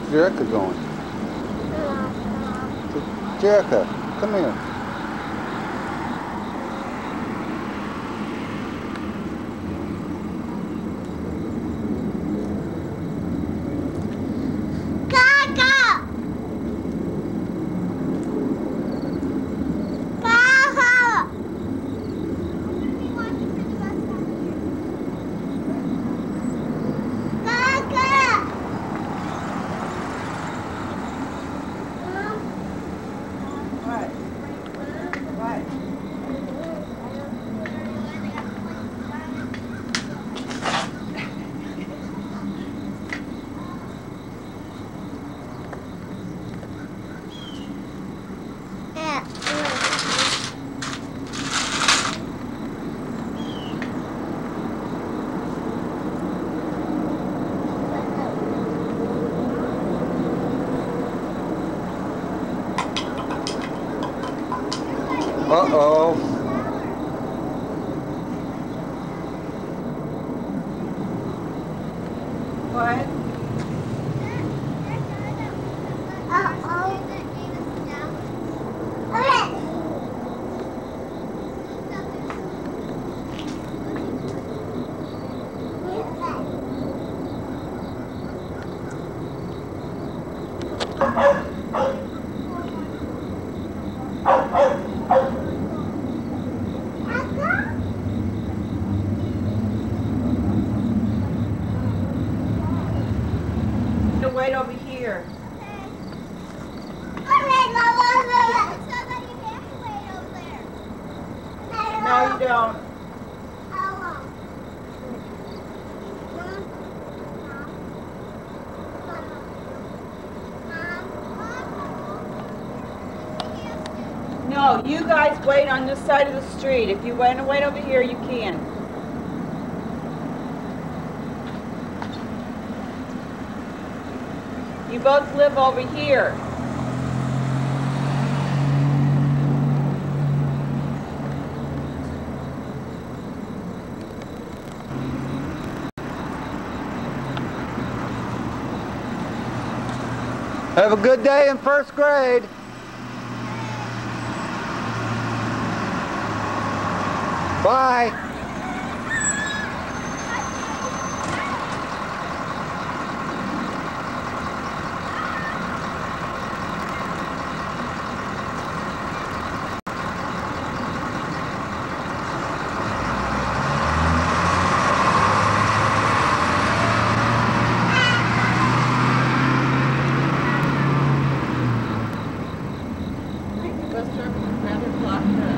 Where's Jerrica going? Jerrica, come here. Uh-oh. What? Wait over here. No, you don't. No, you guys wait on this side of the street. If you want to wait over here, you can. You both live over here. Have a good day in first grade. Bye. Rather block her.